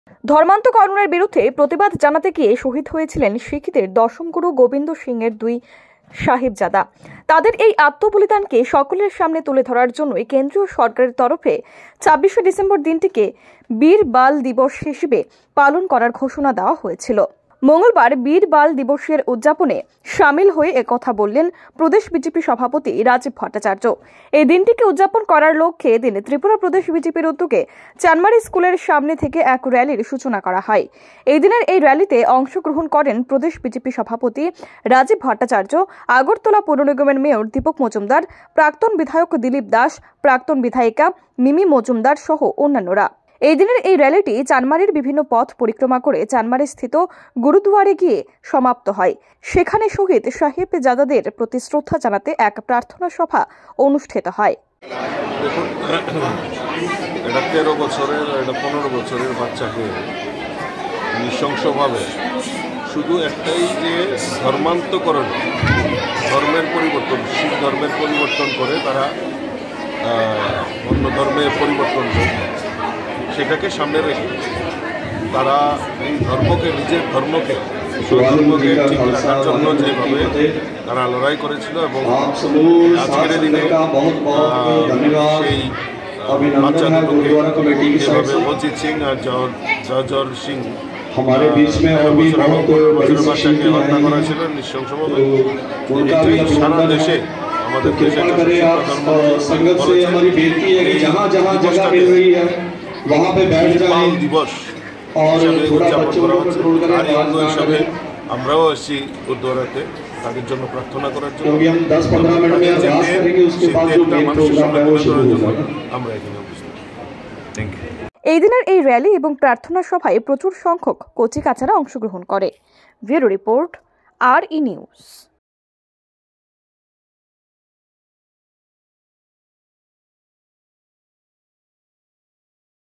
ধর্মান্তকরণের বিরুদ্ধে প্রতিবাদ জানাতে গিয়ে শহীদ হয়েছিলেন শিখদের দশম গুরু গোবিন্দ সিংয়ের দুই সাহিবজাদা। তাদের এই আত্মবলিদানকে সকলের সামনে তুলে ধরার জন্যই কেন্দ্রীয় সরকারের তরফে ২৬শে ডিসেম্বর দিনটিকে বীর বাল দিবস হিসেবে পালন করার ঘোষণা দেওয়া হয়েছিল। মঙ্গলবার বীর বাল দিবসের উদযাপনে সামিল হয়ে একথা বললেন প্রদেশ বিজেপি সভাপতি রাজীব ভট্টাচার্য। এই দিনটিকে উদযাপন করার লক্ষ্যে এদিন ত্রিপুরা প্রদেশ বিজেপির উদ্যোগে চানমারি স্কুলের সামনে থেকে এক র্যালির সূচনা করা হয়। এই দিনের এই র্যালিতে অংশগ্রহণ করেন প্রদেশ বিজেপি সভাপতি রাজীব ভট্টাচার্য, আগরতলা পৌর নিগমের মেয়র দীপক মজুমদার, প্রাক্তন বিধায়ক দিলীপ দাস, প্রাক্তন বিধায়িকা মিমি মজুমদার সহ অন্যান্যরা। এই দিনের এই র্যালিটি চানমারির বিভিন্ন পথ পরিক্রমা করে চানমারি স্থিত গুরুদুয়ারে গিয়ে সমাপ্ত হয়। সেখানে শহীদ সাহিবজাদাদের প্রতি শ্রদ্ধা জানাতে এক প্রার্থনা সভা অনুষ্ঠিত হয়। এটা 13 বছরের, এটা 15 বছরের বাচ্চাকে নৃশংসভাবে শুধু একটাই যে ধর্মান্তকরণ, ধর্মের পরিবর্তন, শিখ ধর্মের পরিবর্তন করে তারা অন্য ধর্মে পরিবর্তন করে, সেটাকে সামনে রেখে তারা এই ধর্মকে, নিজের ধর্মকে ঠিক রাখার জন্য যেভাবে তারা লড়াই করেছিল এবং আজকের দিনে সেই বাচ্চা দুটোকে যেভাবে অজিত সিং আর জর্জর সিং বাচ্চাকে হত্যা করা ছিল নৃশংসভাবে, এটাই সারা দেশে আমাদের দেশের দিবস হিসাবে উদযাপন করা হচ্ছে। আর এই অঙ্গ হিসাবে আমরাও আসছি গুরুদ্বারাতে তাদের জন্য প্রার্থনা করার জন্য, মানুষের সামনে তুলে ধরার জন্য আমরা এখানে উপস্থিত। এই দিনের এই র্যালি এবং প্রার্থনা সভায় প্রচুর সংখ্যক কচি কাচারা অংশগ্রহণ করে। Bureau report, RE news.